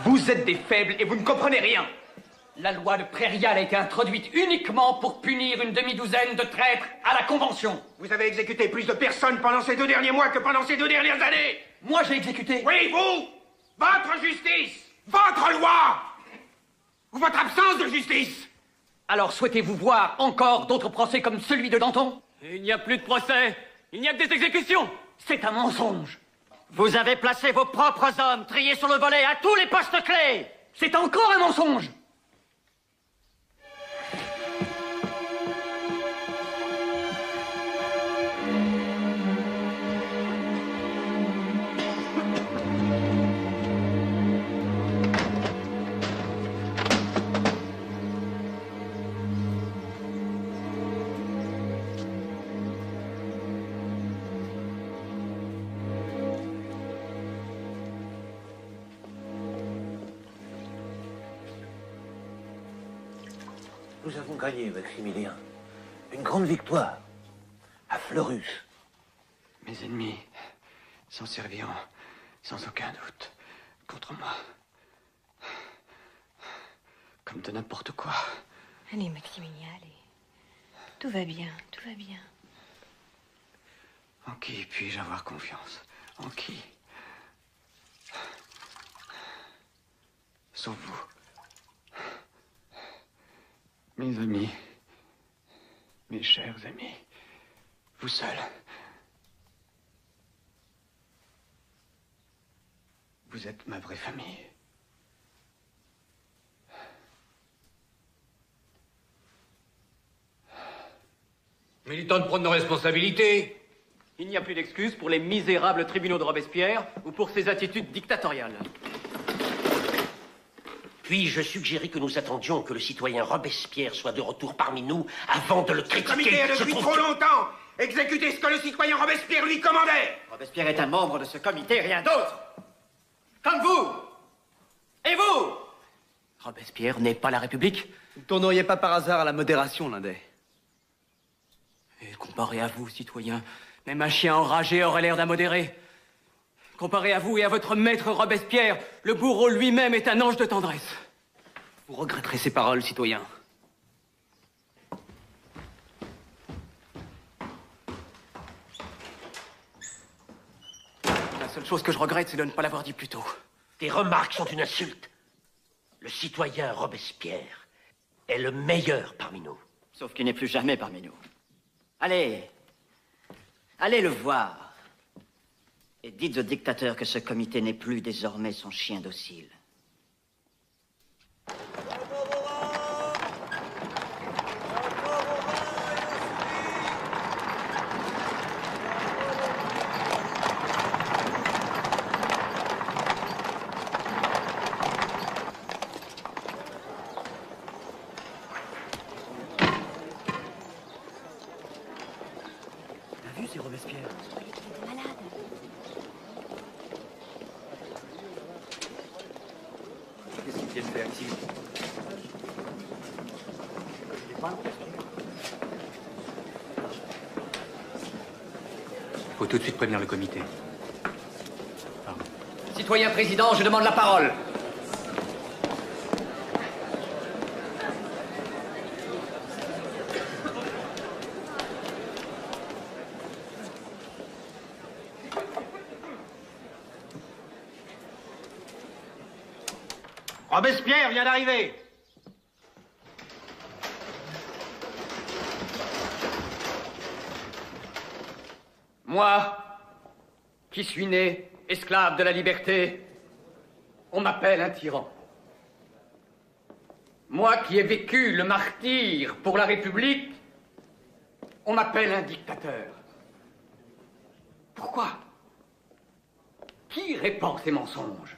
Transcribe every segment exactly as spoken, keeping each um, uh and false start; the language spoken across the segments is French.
Vous êtes des faibles et vous ne comprenez rien. La loi de Prairial a été introduite uniquement pour punir une demi-douzaine de traîtres à la Convention. Vous avez exécuté plus de personnes pendant ces deux derniers mois que pendant ces deux dernières années. Moi, j'ai exécuté. Oui, vous. Votre justice. Votre loi. Ou votre absence de justice. Alors, souhaitez-vous voir encore d'autres procès comme celui de Danton? Il n'y a plus de procès. Il n'y a que des exécutions. C'est un mensonge. Vous avez placé vos propres hommes triés sur le volet à tous les postes clés. C'est encore un mensonge. Nous avons gagné, Maximilien. Une grande victoire. À Fleurus. Mes ennemis s'en serviront, sans aucun doute, contre moi. Comme de n'importe quoi. Allez, Maximilien, allez. Tout va bien, tout va bien. En qui puis-je avoir confiance? En qui? Sauf vous. Mes amis, mes chers amis, vous seuls. Vous êtes ma vraie famille. Mais il est temps de prendre nos responsabilités. Il n'y a plus d'excuses pour les misérables tribunaux de Robespierre ou pour ses attitudes dictatoriales. Puis-je suggérer que nous attendions que le citoyen Robespierre soit de retour parmi nous avant de le critiquer? Le comité a depuis trop longtemps exécuté ce que le citoyen Robespierre lui commandait. Robespierre est un membre de ce comité, rien d'autre. Comme vous. Et vous? Robespierre n'est pas la République. Vous ne tourneriez pas par hasard à la modération, Lindet? Et comparé à vous, citoyen, même un chien enragé aurait l'air d'un modéré. Comparé à vous et à votre maître Robespierre, le bourreau lui-même est un ange de tendresse. Vous regretterez ces paroles, citoyen. La seule chose que je regrette, c'est de ne pas l'avoir dit plus tôt. Tes remarques sont une insulte. Le citoyen Robespierre est le meilleur parmi nous. Sauf qu'il n'est plus jamais parmi nous. Allez. Allez le voir. Et dites au dictateur que ce comité n'est plus désormais son chien docile. T'as vu, c'est Robespierre. Qu'est-ce qu'ils viennent faire ici? Faut tout de suite prévenir le comité. Pardon. Citoyen président, je demande la parole. Robespierre vient d'arriver. Moi, qui suis né esclave de la liberté, on m'appelle un tyran. Moi qui ai vécu le martyre pour la République, on m'appelle un dictateur. Pourquoi? Qui répand ces mensonges?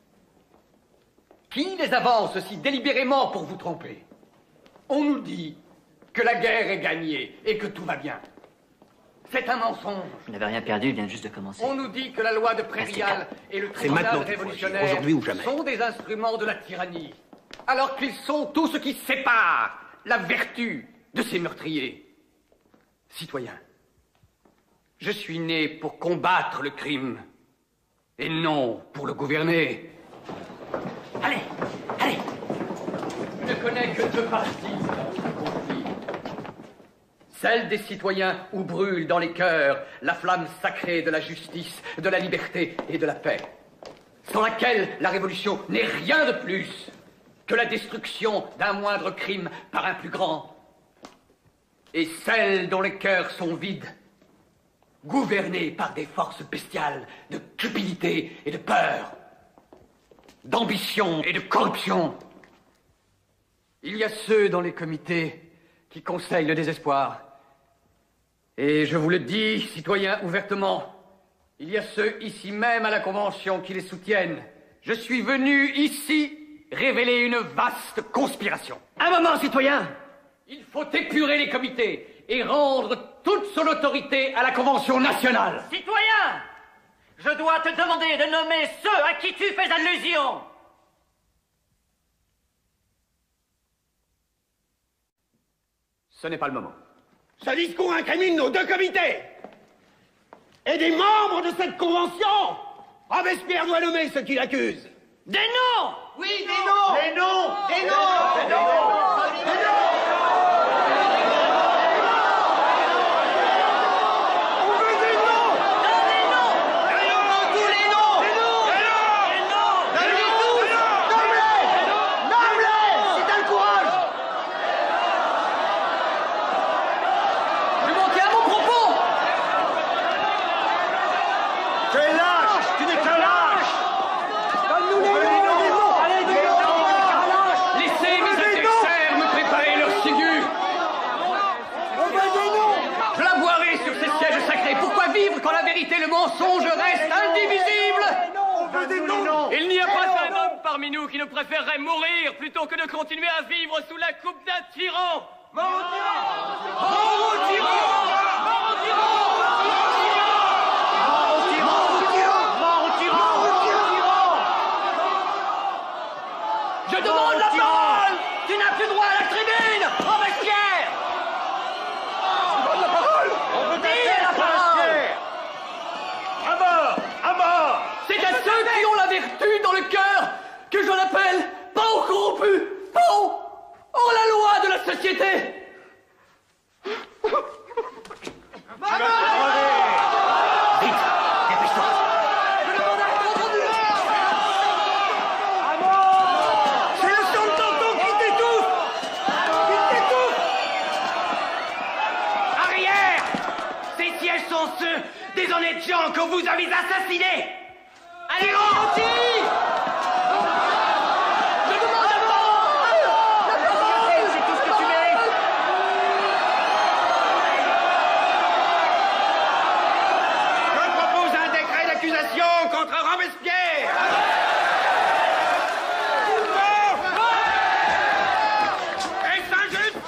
Qui les avance si délibérément pour vous tromper? On nous dit que la guerre est gagnée et que tout va bien. C'est un mensonge. Vous n'avez rien perdu, il vient juste de commencer. On nous dit que la loi de Prairial et le tribunal révolutionnaire aujourd'hui ou jamais. sont des instruments de la tyrannie, alors qu'ils sont tout ce qui sépare la vertu de ces meurtriers. Citoyens, je suis né pour combattre le crime et non pour le gouverner. ne connaît que deux parties dans ce conflit. Celle des citoyens où brûle dans les cœurs la flamme sacrée de la justice, de la liberté et de la paix, sans laquelle la révolution n'est rien de plus que la destruction d'un moindre crime par un plus grand. Et celle dont les cœurs sont vides, gouvernés par des forces bestiales de cupidité et de peur, d'ambition et de corruption. Il y a ceux dans les comités qui conseillent le désespoir. Et je vous le dis, citoyens, ouvertement, il y a ceux ici même à la Convention qui les soutiennent. Je suis venu ici révéler une vaste conspiration. Un moment, citoyen! Il faut épurer les comités et rendre toute son autorité à la Convention nationale. Citoyen! Je dois te demander de nommer ceux à qui tu fais allusion. Ce n'est pas le moment. Ce discours incrimine nos deux comités et des membres de cette convention. Robespierre doit nommer ceux qui l'accusent. Des noms! Oui, des noms! Des noms! Des noms! Des noms! Des noms! On veut des noms! Donne les noms! Des noms! Tous les noms! Des noms! Des noms! Des noms! Donnez-les tous! Nomme-les! Nomme-les! Si t'as le courage! Je manquais à mon propos. Tu es lâche! Tu n'es qu'un lâche! Donne-nous les noms! Allez, des noms! Laissez mes adversaires me préparer leur figure. On veut des noms! Je la boirai sur ces sièges sacrés. Pourquoi vivre quand la vérité et le mensonge restent indivisibles? On veut des noms! Il n'y a pas un homme parmi nous qui ne préférerait mourir plutôt que de continuer à vivre sous la coupe d'un tyran. Mort au tyran! Mort au tyran! Mort au tyran! Mort au tyran! Mort au tyran! Je demande la parole! Tu n'as plus droit à la tribune! Robespierre! Donne la parole! On veut Dis la parole! À mort! À mort! C'est à ceux qui ont la vertu dans le cœur que je l'appelle pas aux corrompus, pas aux hors la loi de la société. Vite! Dépêche-toi! C'est le sang de tonton qui t'étouffe! Il t'étouffe! Arrière! Ces sièges sont ceux des honnêtes gens que vous avez assassinés! Allez, rentre! Je demande la parole. C'est tout ce que tu mérites! Je propose un décret d'accusation contre Robespierre! Est-ce injuste?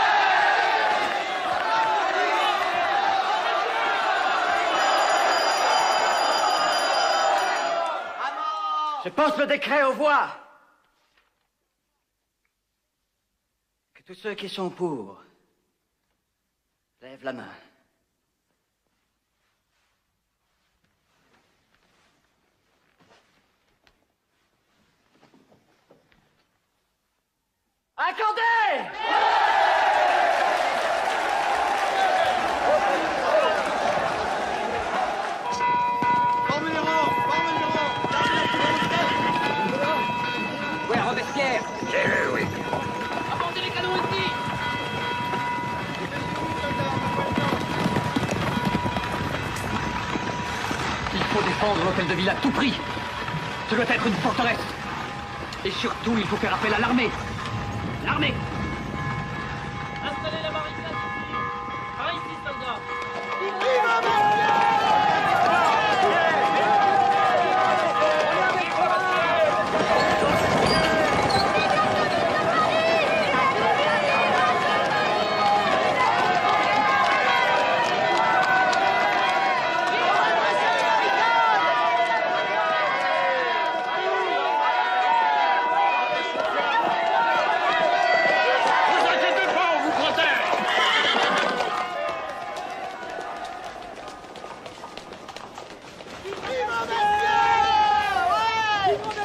Je pense le décret aux voix. Que tous ceux qui sont pour lèvent la main. Accordez! Ouais, Robespierre. Eh oui. Apportez les canons ici. Il faut défendre l'hôtel de ville à tout prix. Ce doit être une forteresse. Et surtout, il faut faire appel à l'armée. L'armée. Installez la barricade ici. Par ici, soldats. Vous inquiétez pas, on vous protège! Vive Robespierre! Ouais!